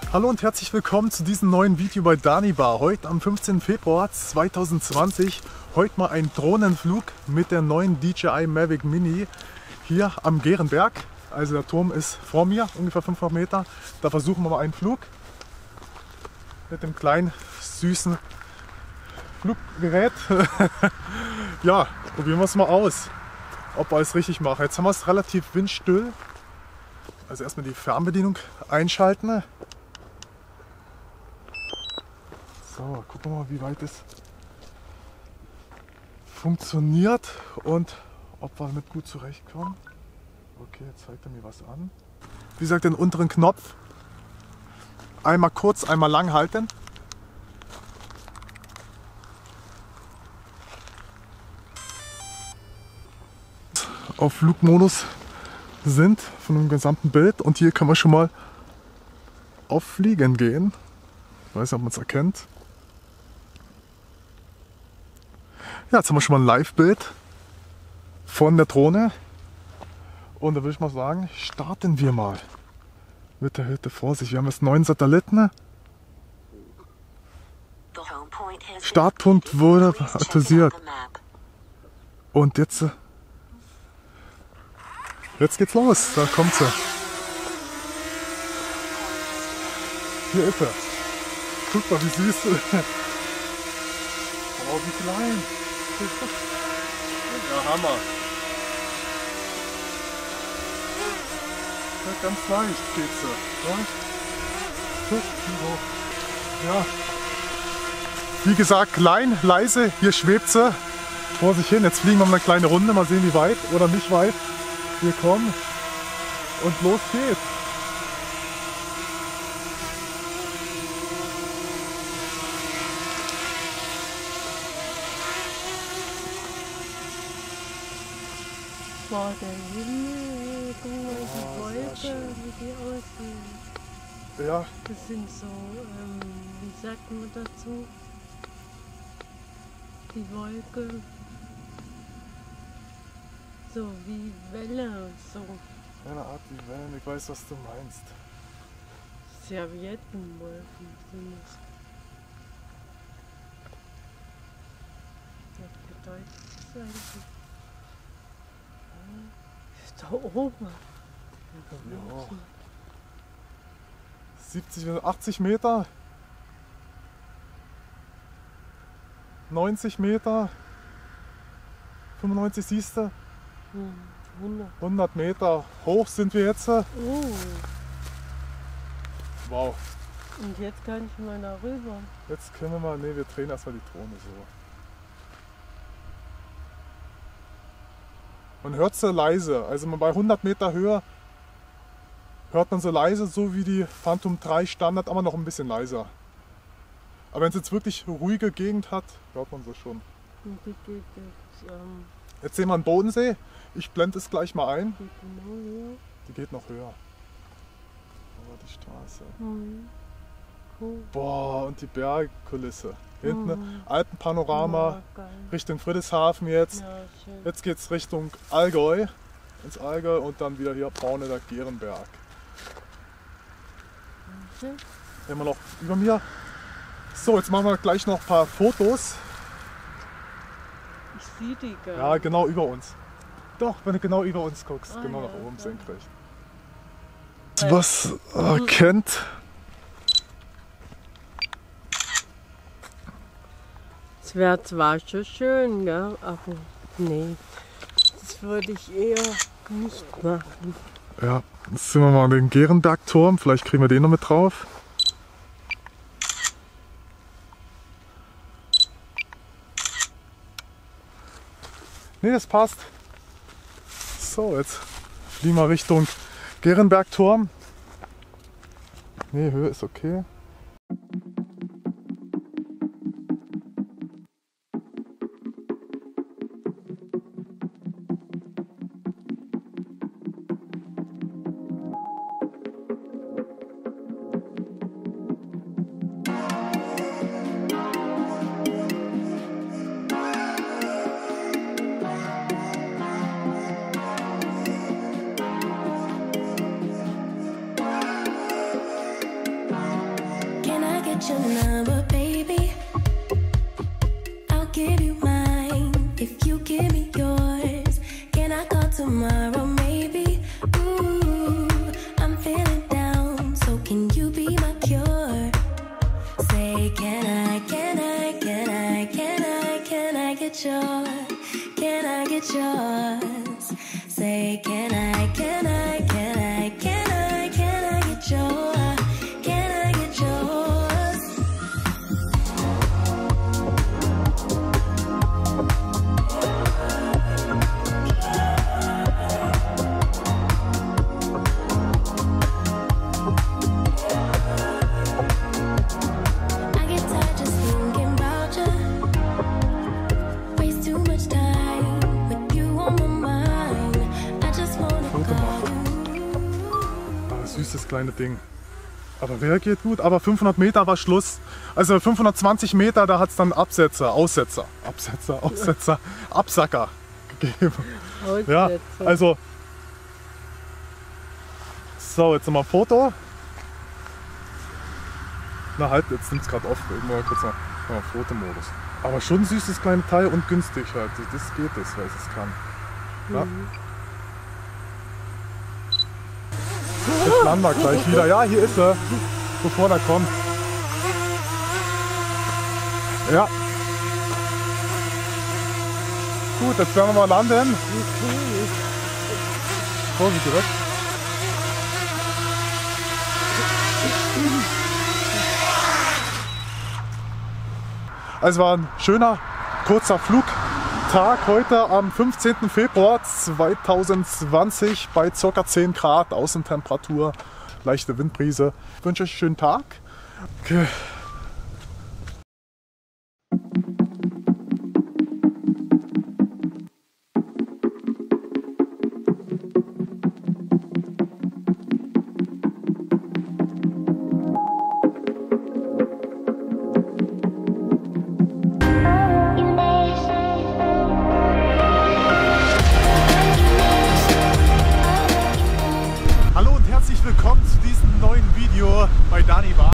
Hallo und herzlich willkommen zu diesem neuen Video bei Danibar. Heute am 15. Februar 2020. Heute mal ein Drohnenflug mit der neuen DJI Mavic Mini hier am Gärenberg. Also der Turm ist vor mir, ungefähr 500 Meter. Da versuchen wir mal einen Flug mit dem kleinen, süßen Fluggerät. Ja, probieren wir es mal aus, ob wir alles richtig machen. Jetzt haben wir es relativ windstill. Also erstmal die Fernbedienung einschalten. So, gucken wir mal, wie weit es funktioniert und ob wir damit gut zurechtkommen. Okay, jetzt zeigt er mir was an. Wie gesagt, den unteren Knopf einmal kurz, einmal lang halten. Auf Flugmodus sind von dem gesamten Bild und hier kann man schon mal auf Fliegen gehen. Ich weiß nicht, ob man es erkennt. Ja, jetzt haben wir schon mal ein Live-Bild von der Drohne. Und da würde ich mal sagen, starten wir mal mit der Hütte. Vorsicht, wir haben jetzt 9 Satelliten. Startpunkt wurde aktualisiert. Und jetzt geht's los. Da kommt sie. Hier ist er. Guck mal, wie süß. Oh, wie klein. Ja, Hammer. Ja, ganz leicht geht sie. Ja? Guck, wie hoch. Ja. Wie gesagt, klein, leise. Hier schwebt sie vor sich hin. Jetzt fliegen wir mal eine kleine Runde. Mal sehen, wie weit oder nicht weit wir kommen. Und los geht's. Boah, der Himmel, guck mal, die Wolke, wie die aussehen. Ja. Das sind so, wie sagt man dazu? Die Wolke, so wie Welle, so. Eine Art wie Wellen, ich weiß, was du meinst. Serviettenwolken sind es. Was bedeutet das eigentlich? Da oben. Ja. 70, 80 Meter. 90 Meter. 95 siehst du. 100 Meter hoch sind wir jetzt. Oh. Wow. Und jetzt kann ich mal da rüber. Jetzt können wir mal, ne, wir drehen erstmal die Drohne so. Man hört sie leise, also bei 100 Meter Höhe hört man sie leise, so wie die Phantom 3 Standard, aber noch ein bisschen leiser. Aber wenn es jetzt wirklich ruhige Gegend hat, hört man sie schon. Und die geht jetzt, Jetzt sehen wir einen Bodensee, ich blende es gleich mal ein. geht genau hier. Die geht noch höher. Aber die Straße. Cool. Boah, und die Bergkulisse. Hinten Alpenpanorama, Ja, geil. Richtung Friedrichshafen jetzt. Ja, schön. Jetzt geht es Richtung Allgäu, ins Allgäu und dann wieder hier vorne der Gärenberg. Schön. Immer noch über mir. So, jetzt machen wir gleich noch ein paar Fotos. Ich sehe die gar Ja, nicht. genau über uns. Doch, wenn du genau über uns guckst, genau ja, nach oben klar. senkrecht. Was erkennt? Es wäre zwar schon schön, gell? Aber nee, das würde ich eher nicht machen. Ja, jetzt sind wir mal an den Gärenbergturm. Vielleicht kriegen wir den noch mit drauf. Ne, das passt. So, jetzt fliegen wir Richtung Gärenbergturm. Ne, Höhe ist okay. your number, baby. I'll give you mine if you give me yours. Can I call tomorrow, maybe? Ooh, I'm feeling down, so can you be my cure? Say, can I get yours? Say, can I get yours? I get tired just thinking about you. Waste too much time with you on my mind. I just wanna Foto call you. Süßes kleine Ding. Aber wer geht gut? Aber 500 Meter war Schluss. Also 520 Meter, da hat es dann Absacker gegeben. Ja, Aussetzer. also. So, jetzt nochmal Foto. Na halt, jetzt nimmt es gerade auf. Mal kurz mal Fotomodus. Aber schon ein süßes kleines Teil und günstig halt. Das geht, weil es kann. Ja. Jetzt landen wir gleich wieder. Ja, hier ist er, bevor er kommt. Ja. Gut, jetzt werden wir mal landen. Vorsicht direkt. Also war ein schöner, kurzer Flugtag heute am 15. Februar 2020 bei ca. 10 Grad Außentemperatur, leichte Windbrise. Ich wünsche euch einen schönen Tag. Okay. Hallo und herzlich willkommen zu diesem neuen Video bei Dani Bar.